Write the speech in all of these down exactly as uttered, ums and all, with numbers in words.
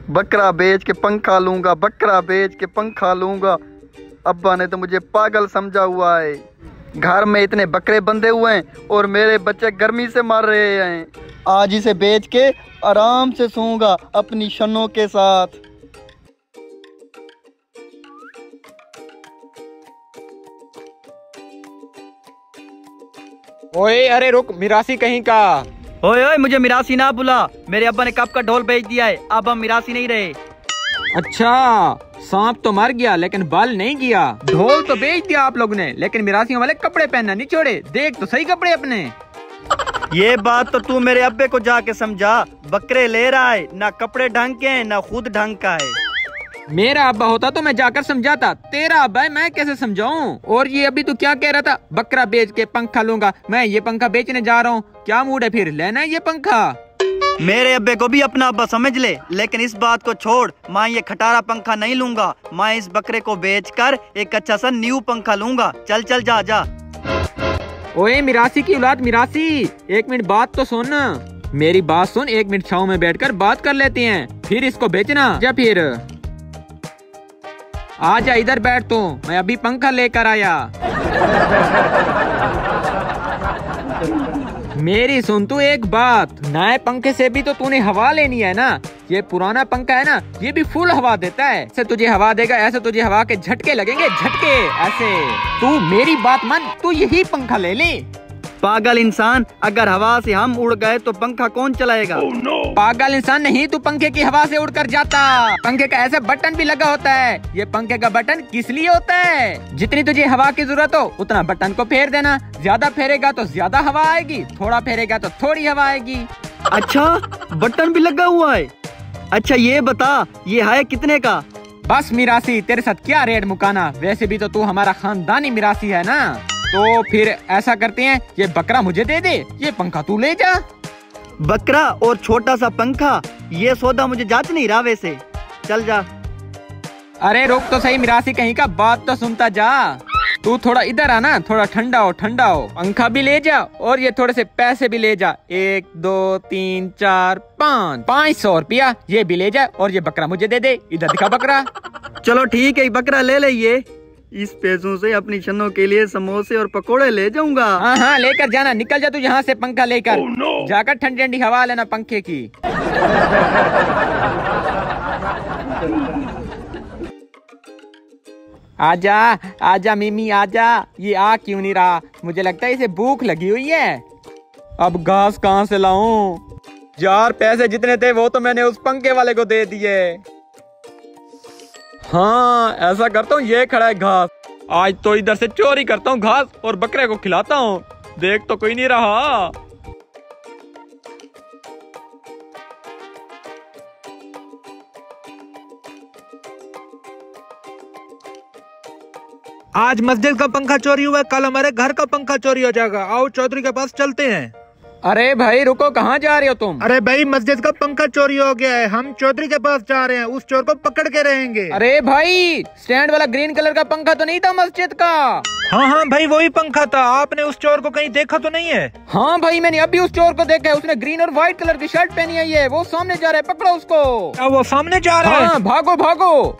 बकरा बेच के पंखा लूंगा, बकरा बेच के पंखा लूंगा। अब्बा ने तो मुझे पागल समझा हुआ है। घर में इतने बकरे बंधे हुए हैं और मेरे बच्चे गर्मी से मर रहे हैं। आज इसे बेच के आराम से सोऊंगा अपनी शनों के साथ। ओए अरे रुक, मिरासी कहीं का। ओए ओए मुझे मिरासी ना बुला, मेरे अब्बा ने कब का ढोल बेच दिया है, अब हम मिरासी नहीं रहे। अच्छा, सांप तो मर गया लेकिन बाल नहीं गया। ढोल तो बेच दिया आप लोगों ने, लेकिन मिरासियों वाले कपड़े पहनना नहीं छोड़े। देख तो सही कपड़े अपने। ये बात तो तू मेरे अब्बे को जाके समझा। बकरे ले रहा है, ना कपड़े ढंग के हैं ना खुद ढंग का है। मेरा अब्बा होता तो मैं जाकर समझाता, तेरा अब्बा है मैं कैसे समझाऊं। और ये अभी तू क्या कह रहा था, बकरा बेच के पंखा लूंगा। मैं ये पंखा बेचने जा रहा हूँ, क्या मूड है फिर, लेना है ये पंखा? मेरे अब्बे को भी अपना अब्बा समझ ले, लेकिन इस बात को छोड़। मैं ये खटारा पंखा नहीं लूंगा, मैं इस बकरे को बेचकर एक अच्छा सा न्यू पंखा लूंगा। चल चल जा जा। ओए मिरासी की औलाद मिरासी, एक मिनट बात तो सुन। मेरी बात सुन, एक मिनट छांव में बैठकर बात कर लेते हैं, फिर इसको बेचना। जा फिर आजा इधर बैठ तू, मैं अभी पंखा लेकर आया। मेरी सुन तू एक बात, नए पंखे से भी तो तूने हवा लेनी है ना। ये पुराना पंखा है ना, ये भी फुल हवा देता है। ऐसे तुझे हवा देगा, ऐसे तुझे हवा के झटके लगेंगे, झटके ऐसे। तू मेरी बात मान, तू यही पंखा ले ले। पागल इंसान, अगर हवा से हम उड़ गए तो पंखा कौन चलाएगा? oh, no. पागल इंसान नहीं, तू पंखे की हवा से उड़कर जाता। पंखे का ऐसा बटन भी लगा होता है। ये पंखे का बटन किस लिए होता है? जितनी तुझे हवा की जरूरत हो उतना बटन को फेर देना। ज्यादा फेरेगा तो ज्यादा हवा आएगी, थोड़ा फेरेगा तो थोड़ी हवा आएगी। अच्छा, बटन भी लगा हुआ है। अच्छा ये बता, ये है कितने का? बस मिरासी, तेरे साथ क्या रेट मुकाना। वैसे भी तो तू हमारा खानदानी मिरासी है ना। तो फिर ऐसा करते हैं, ये बकरा मुझे दे दे, ये पंखा तू ले जा। बकरा और छोटा सा पंखा, ये सौदा मुझे जांच नहीं रहा वैसे। चल जा। अरे रुक तो सही मिरासी कहीं का, बात तो सुनता जा। तू थोड़ा इधर आना, थोड़ा ठंडा हो ठंडा हो। पंखा भी ले जा और ये थोड़े से पैसे भी ले जा। एक दो तीन चार पाँच पाँच सौ रुपया ये भी ले जा, और ये बकरा मुझे दे दे। इधर दिखा बकरा। चलो ठीक है, बकरा ले ले। ये इस पैसों से अपनी शनों के लिए समोसे और पकोड़े ले जाऊंगा। हाँ हाँ लेकर जाना, निकल जा तू यहाँ से पंखा लेकर। oh, no. जाकर ठंडी ठंडी हवा लेना पंखे की। आजा आजा मिमी आजा। ये आ क्यों नहीं रहा? मुझे लगता है इसे भूख लगी हुई है। अब घास कहाँ से लाऊं? यार पैसे जितने थे वो तो मैंने उस पंखे वाले को दे दिए। हाँ ऐसा करता हूँ, ये खड़ा है घास। आज तो इधर से चोरी करता हूँ घास और बकरे को खिलाता हूँ। देख तो कोई नहीं रहा। आज मस्जिद का पंखा चोरी हुआ, कल हमारे घर का पंखा चोरी हो जाएगा। आओ चौधरी के पास चलते हैं। अरे भाई रुको, कहाँ जा रहे हो तुम? अरे भाई मस्जिद का पंखा चोरी हो गया है, हम चौधरी के पास जा रहे हैं, उस चोर को पकड़ के रहेंगे। अरे भाई, स्टैंड वाला ग्रीन कलर का पंखा तो नहीं था मस्जिद का? हाँ हाँ भाई वही पंखा था। आपने उस चोर को कहीं देखा तो नहीं है? हाँ भाई मैंने अभी उस चोर को देखा है। उसने ग्रीन और व्हाइट कलर की शर्ट पहनी है। ये वो सामने जा रहा है, पकड़ो उसको। क्या वो सामने जा रहा है? हाँ भागो भागो।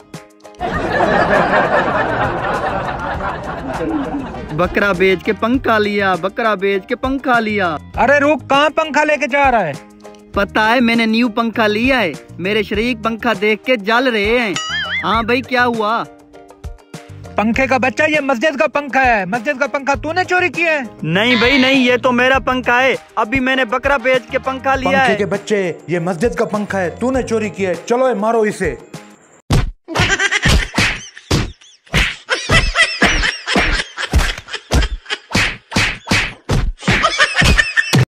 बकरा बेच के पंखा लिया, बकरा बेच के पंखा लिया। अरे रुक, कहाँ पंखा लेके जा रहा है? पता है, मैंने न्यू पंखा लिया है। मेरे शरीक पंखा देख के जल रहे हैं। हाँ भाई क्या हुआ? पंखे का बच्चा, ये मस्जिद का पंखा है। मस्जिद का पंखा तूने चोरी किया है? नहीं भाई नहीं, ये तो मेरा पंखा है। अभी मैंने बकरा बेच के पंखा लिया है। पंखे के बच्चे, ये मस्जिद का पंखा है, तूने चोरी किया है। चलो मारो इसे।